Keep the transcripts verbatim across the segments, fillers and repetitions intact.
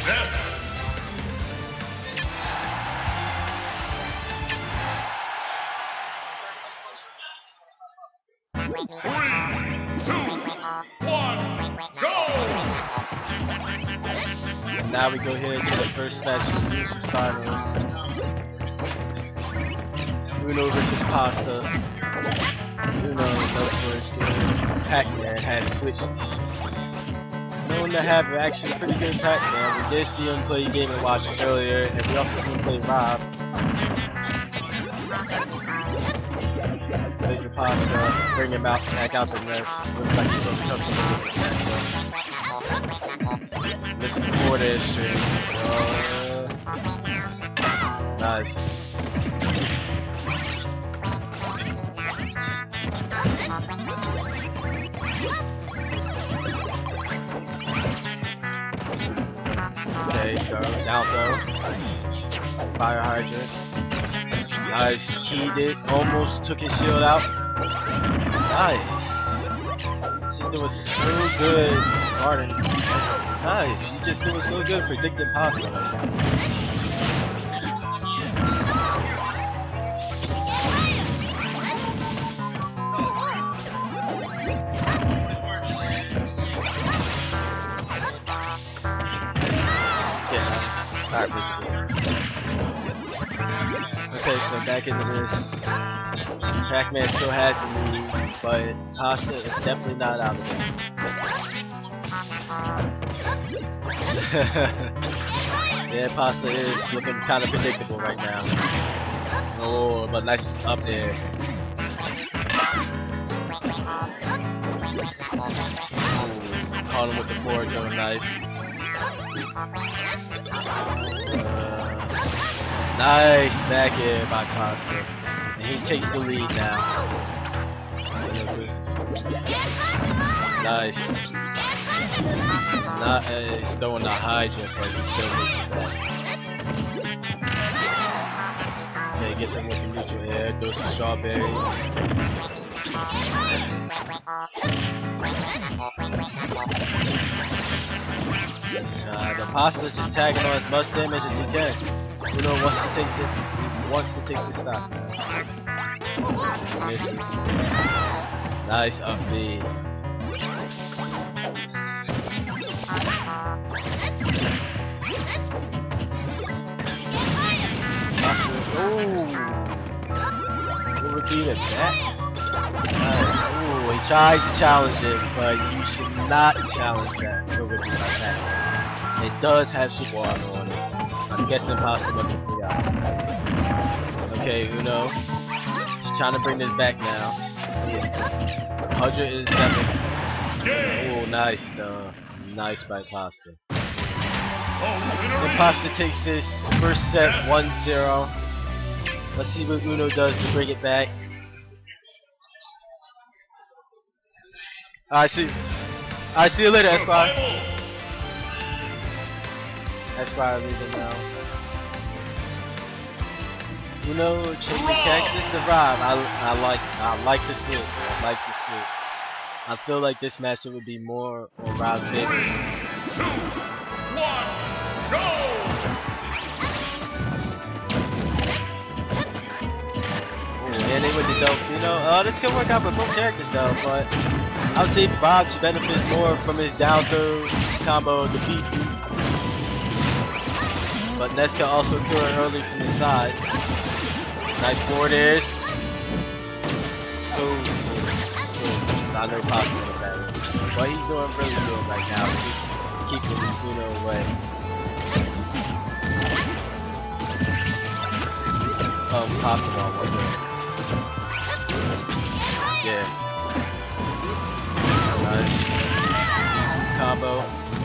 And now we go here to the first match of the Losers Finals. Uno versus Pasta. Uno, known for his game. Pac-Man has switched. Known to have actually pretty good Pac-Man. We did see him play Game and Watch earlier, and we also see him play Rob. Plays the Pasta, bring him out, back out the nest. Looks like he's gonna come to this matchup. Listen for this stream. Uh, nice. Okay, go down throw. Fire hydrant. Nice, keyed it. Almost took his shield out. Nice. He's just doing so good. Garden. Nice. He's just doing so good predicting Pasta right now. Alright, okay, so back into this. Pac-Man still has the lead, but Pasta is definitely not out of it. Yeah, Pasta is looking kind of predictable right now. Oh, but nice up there. Caught him with the forward, going nice. Uh, nice back air by Pasta, and he takes the lead now. Nice. Not, uh, he's throwing the Hydra, but he still misses that. Okay, gets him with the neutral air, throws some strawberry. Uh, the Pasta's just tagging on as much damage as he can. Uno wants to take this, wants to take this stop. Misses. Nice up B. Ooh. Overbeat attack. Nice. Ooh, he tried to challenge it, but you should not challenge that overbeat like that. It does have super auto on it. I'm guessing Pasta wasn't free out. Okay, Uno. He's trying to bring this back now. one hundred seven. Oh, nice though. Nice by Pasta. And Pasta takes this first set one zero. Let's see what Uno does to bring it back. I see. I see you later, Esquire. Esquire leaving now. Uno, change the cactus to Rob. I I like I like this move. I like this move. I feel like this matchup would be more on Rob's favor. Two, one, go! Ooh, and they with the dope. You know, uh, this could work out for both characters though, but I would say Bob benefits more from his down throw combo defeat. But Ness can also kill her early from the side. Nice forward airs. So good. So good. I know Pasta with that. But he's doing really good right now. He's keeping Uno away. Um, Pasta on one way. Yeah. Nice. Combo.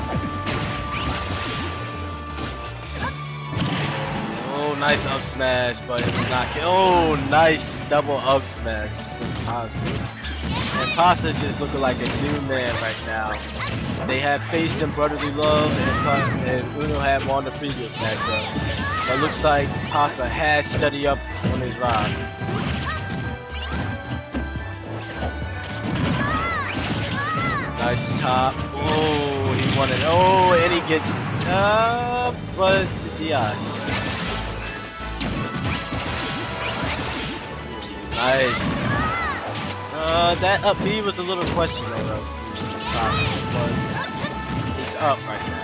Oh, nice up smash, but it was not. Oh, nice double up smash from Pasta. And Pasta just looking like a new man right now. They have faced in Brotherly Love, and, and Uno had won the previous matchup. But it looks like Pasta has studied up on his rod. Nice top. Oh, he won it. Oh, and he gets. Uh, but yeah. Nice. Uh, that up B was a little questionable though. But it's up right now.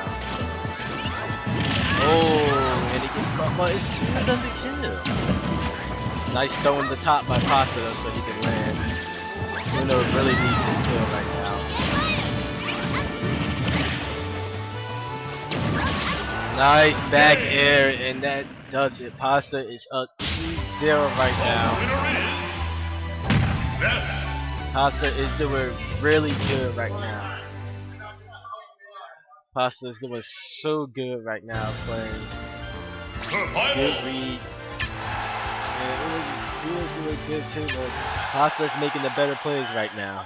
Oh, and he gets caught, but it still doesn't kill. Nice throw in the top by Pasta though, so he can land. Uno really needs this kill right now. Nice back air, and that does it. Pasta is up two zero right now. Pasta is doing really good right now. Pasta is doing so good right now, playing good read. And it was, he was doing good too, but Pasta is making the better plays right now.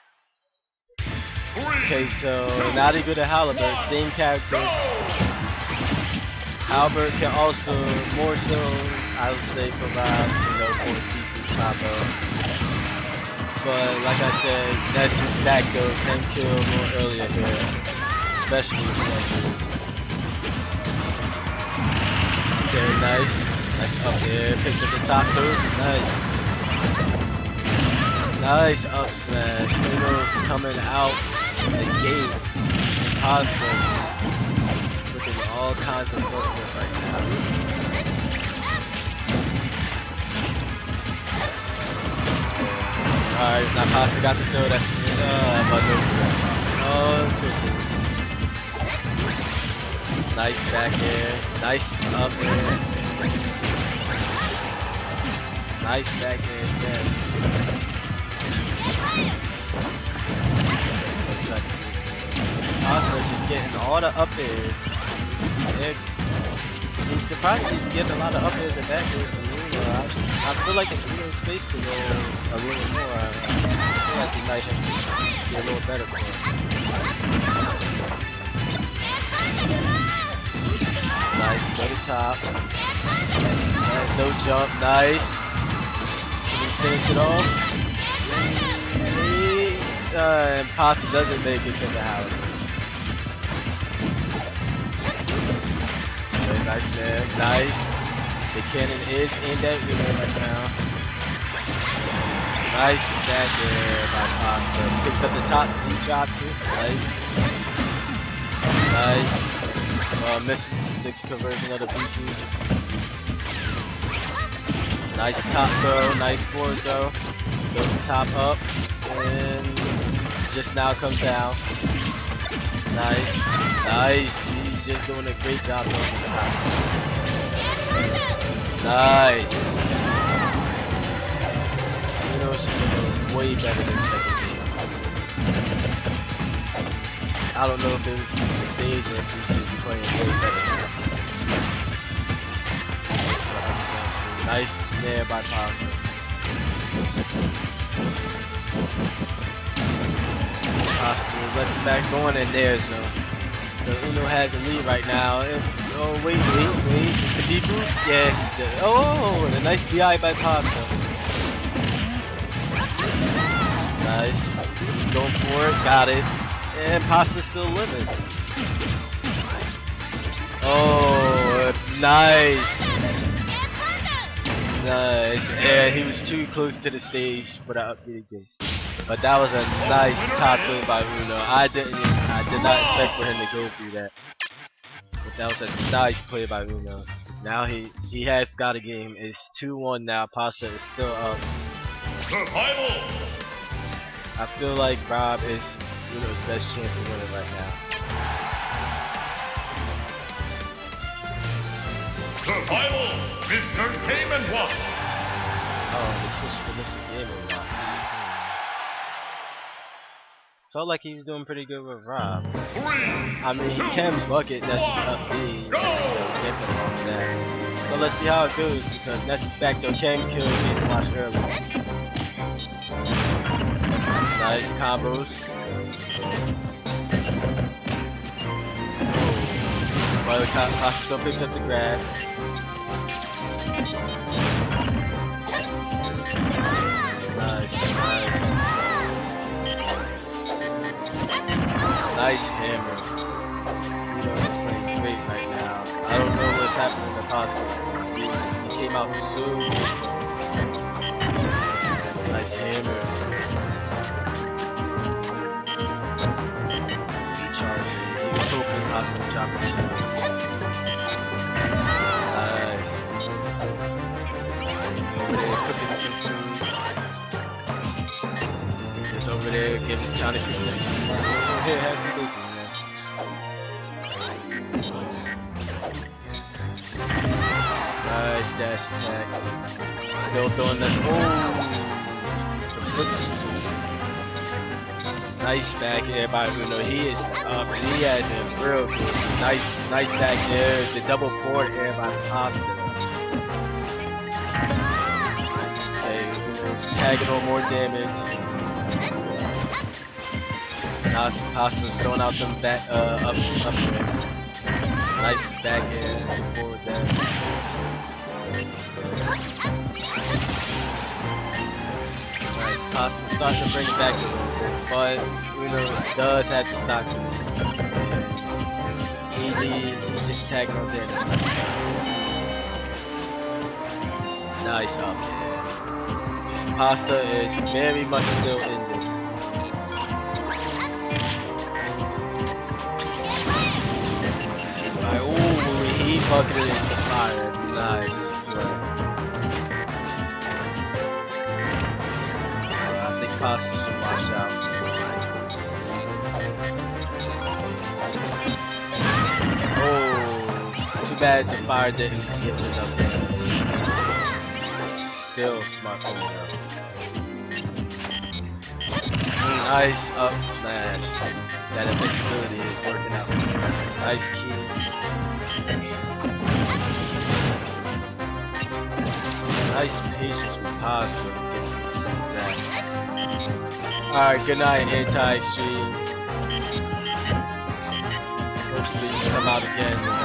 Okay, so now they go to Halbert, same characters. Albert can also more so, I would say, provide, you know, for T P combo. But like I said, that's his back though, can kill a little earlier here, especially with that move. Okay, nice, nice up there, picks up the top throws, nice. Nice up smash. Uno's coming out the gate. Pasta looking all kinds of busted right now. Alright, now Pasta got the throw. That's uh, but no, oh, so cool. Nice back air. Nice up air. Nice back air again. Pasta just getting all the up airs. He's surprised he's getting a lot of up airs and back airs from Uno. I, I feel like if Uno's space to go a little more, I feel like he might have to be a little better for him. Nice, go to top. Nice, no jump, nice. Can he finish it off? Uh, and Pasta doesn't make it to the house. Okay, nice there, nice. The cannon is aimed at Uno right now. Nice back there by Pasta. Picks up the top, Z drops it. Nice. Nice. Uh, misses the conversion of the B P. Nice top throw, nice forward throw. Goes the top up. And just now comes down. Nice. Nice. He's just doing a great job on this top. Nice. You know, she's doing way better than second game. I don't know if it was just the stage or if he's just playing way better. Nice snare by Pasta. Pasta lets it back going, and there's no. So Uno has a lead right now. And, oh wait, wait, wait. Is the B boot? Yeah, he's the, oh, and a nice D I by Pasta. Nice. He's going for it. Got it. And Pasta's still living. Oh, nice. Nice. And he was too close to the stage for that upbeat game. But that was a nice top throw by Uno. I didn't even, I did not expect for him to go through that. But that was a nice play by Uno. Now he he has got a game. It's two one now. Pasta is still up. Survival. I feel like Rob is Uno's best chance to win it right now. Survival. Mister Game and Watch. Oh, this was for Mister Game and Watch. Felt like he was doing pretty good with Rob. I mean, he can bucket Ness's up B. That. So let's see how it goes, because Ness's back though can kill Game and Watch early. Nice combos. While the Pasta still picks up the grab. Nice, nice. Nice hammer. You know, he's playing great happening to Pasta. He, he came out so good. Nice hammer. He charged it. He was hoping Pasta would drop his shot. Nice. Over there cooking some food. Just over there giving Johnny some food. Here, have some bacon. Nice dash attack. Still throwing this. Oh, the footstool. Nice back air by Uno. He is up and he has a real good. Nice, nice back there. The double forward air by Pasta. Hey, Uno's tagging on more damage. Now Pasta's throwing out them back uh up up airs. Nice back air forward dash. Nice, Pasta's starting to bring it back a little bit, but Uno does have to stop it. He, he's just tagging on damage. Nice up there. Pasta is very much still in this. Right, ooh, he bucketed into fire. Nice. Pasta should wash out. Oh, too bad the fire didn't hit enough damage. Still smart coming up. Nice up smash. That invincibility is working out. Nice key. Nice patience with Pasta. Alright, good night, Anti-Extreme. Hopefully you come out again. And,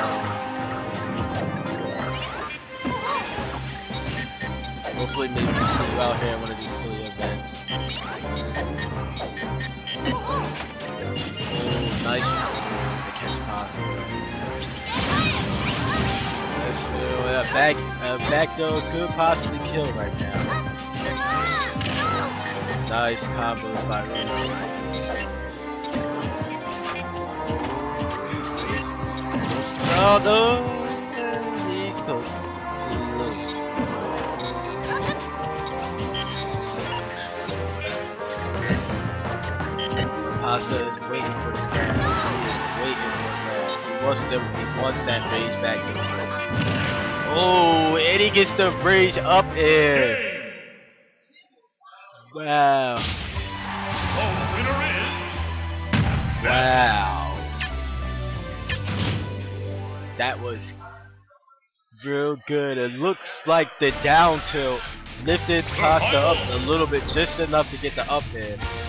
um, hopefully maybe we'll see you out here in one of these Philly events. Oh, nice one to catch Pasta. Let's do a back, a back throw could possibly kill right now. Nice combos by Uno. Oh no! He's close. He's close. Pasta is waiting for this guy. He is waiting for that. He wants to, he wants that rage back in. Oh, and he gets the rage up air. Wow. The winner is... Wow. That was real good. It looks like the down tilt lifted Pasta up a little bit, just enough to get the up air.